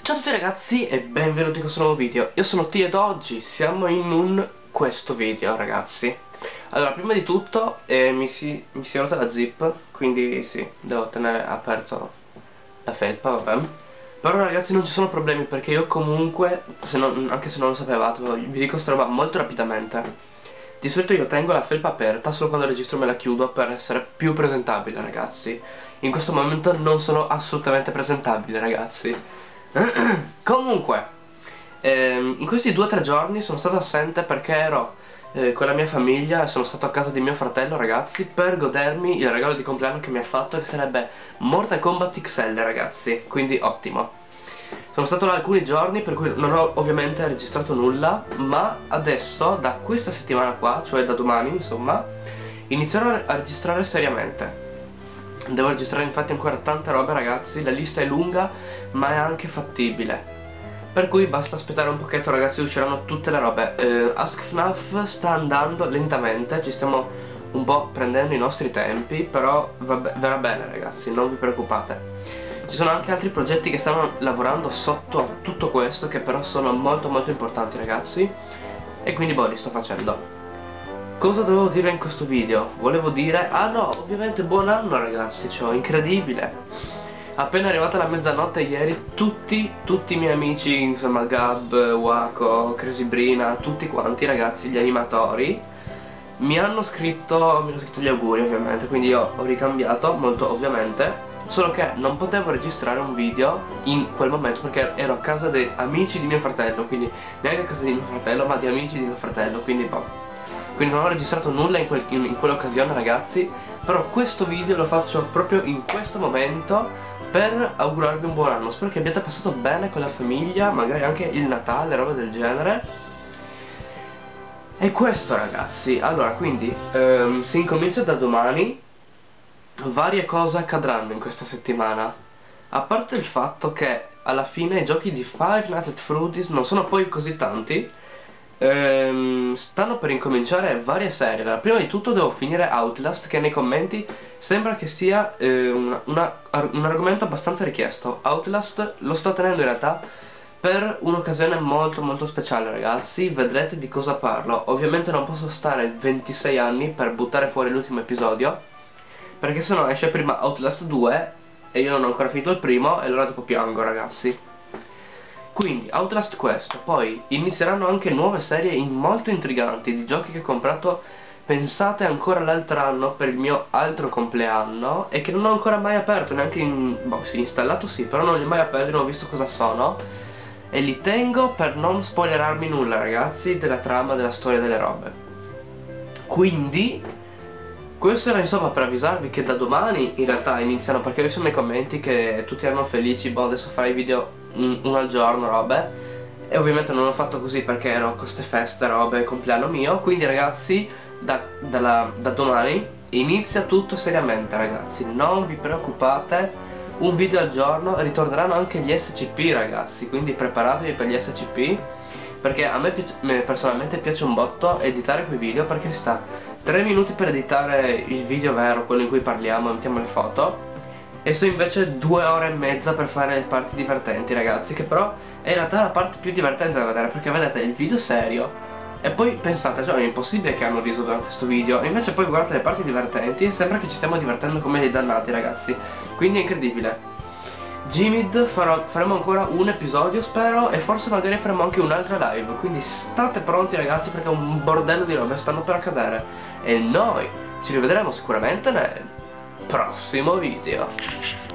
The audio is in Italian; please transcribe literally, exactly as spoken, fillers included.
Ciao a tutti ragazzi e benvenuti in questo nuovo video. Io sono T ed oggi siamo in un questo video ragazzi. Allora, prima di tutto eh, mi, si, mi si è rotta la zip, quindi sì, devo tenere aperto la felpa, vabbè. Però ragazzi non ci sono problemi perché io comunque, se non, anche se non lo sapevate, vi dico sta roba molto rapidamente. Di solito io tengo la felpa aperta, solo quando registro me la chiudo per essere più presentabile ragazzi. In questo momento non sono assolutamente presentabile ragazzi. Comunque ehm, in questi due o tre giorni sono stato assente perché ero eh, con la mia famiglia e sono stato a casa di mio fratello ragazzi per godermi il regalo di compleanno che mi ha fatto, che sarebbe Mortal Kombat X L ragazzi, quindi ottimo. Sono stato là alcuni giorni per cui non ho ovviamente registrato nulla, ma adesso da questa settimana qua, cioè da domani insomma, inizierò a registrare seriamente. Devo registrare infatti ancora tante robe ragazzi, la lista è lunga ma è anche fattibile. Per cui basta aspettare un pochetto ragazzi, usciranno tutte le robe. eh, Ask F N A F sta andando lentamente, ci stiamo un po' prendendo i nostri tempi, però vabbè, verrà bene ragazzi, non vi preoccupate. Ci sono anche altri progetti che stanno lavorando sotto a tutto questo, che però sono molto molto importanti ragazzi, e quindi boh, li sto facendo. Cosa dovevo dire in questo video? Volevo dire, ah no, ovviamente buon anno ragazzi, cioè incredibile. Appena arrivata la mezzanotte ieri, tutti, tutti i miei amici, insomma Gab, Waco, Crazy Brina, tutti quanti ragazzi, gli animatori, mi hanno scritto, mi hanno scritto gli auguri ovviamente, quindi io ho ricambiato molto ovviamente. Solo che non potevo registrare un video in quel momento perché ero a casa dei amici di mio fratello, quindi neanche a casa di mio fratello ma di amici di mio fratello, quindi boh. Quindi non ho registrato nulla in, quel, in, in quell'occasione ragazzi. Però questo video lo faccio proprio in questo momento per augurarvi un buon anno. Spero che abbiate passato bene con la famiglia, magari anche il Natale, roba del genere. E questo ragazzi, allora quindi ehm, si incomincia da domani. Varie cose accadranno in questa settimana. A parte il fatto che alla fine i giochi di Five Nights at Freddy's non sono poi così tanti. Ehm, stanno per incominciare varie serie. Allora, prima di tutto devo finire Outlast, che nei commenti sembra che sia eh, una, una, un argomento abbastanza richiesto. Outlast lo sto tenendo in realtà per un'occasione molto molto speciale ragazzi, vedrete di cosa parlo. Ovviamente non posso stare ventisei anni per buttare fuori l'ultimo episodio, perché sennò esce prima Outlast due e io non ho ancora finito il primo e allora dopo piango ragazzi. Quindi Outlast questo, poi inizieranno anche nuove serie molto intriganti di giochi che ho comprato, pensate, ancora l'altro anno per il mio altro compleanno e che non ho ancora mai aperto, neanche in... boh, sì, installato sì, però non li ho mai aperti, non ho visto cosa sono e li tengo per non spoilerarmi nulla ragazzi della trama, della storia, delle robe. Quindi questo era insomma per avvisarvi che da domani in realtà iniziano, perché ho visto nei commenti che tutti erano felici, boh adesso farai video uno al giorno, robe, e ovviamente non l'ho fatto così perché ero con queste feste, robe, compleanno mio. Quindi ragazzi da, dalla, da domani inizia tutto seriamente ragazzi, non vi preoccupate, un video al giorno. Ritorneranno anche gli S C P ragazzi, quindi preparatevi per gli S C P, perché a me, me personalmente piace un botto editare quei video, perché si sta tre minuti per editare il video vero, quello in cui parliamo e mettiamo le foto, e sto invece due ore e mezza per fare le parti divertenti ragazzi, che però è in realtà la parte più divertente da vedere, perché vedete il video serio e poi pensate, cioè è impossibile che hanno riso durante questo video, e invece poi guardate le parti divertenti e sembra che ci stiamo divertendo come dei dannati ragazzi, quindi è incredibile. Gmid farò, faremo ancora un episodio spero, e forse magari faremo anche un'altra live, quindi state pronti ragazzi perché un bordello di robe stanno per accadere e noi ci rivedremo sicuramente nel prossimo video.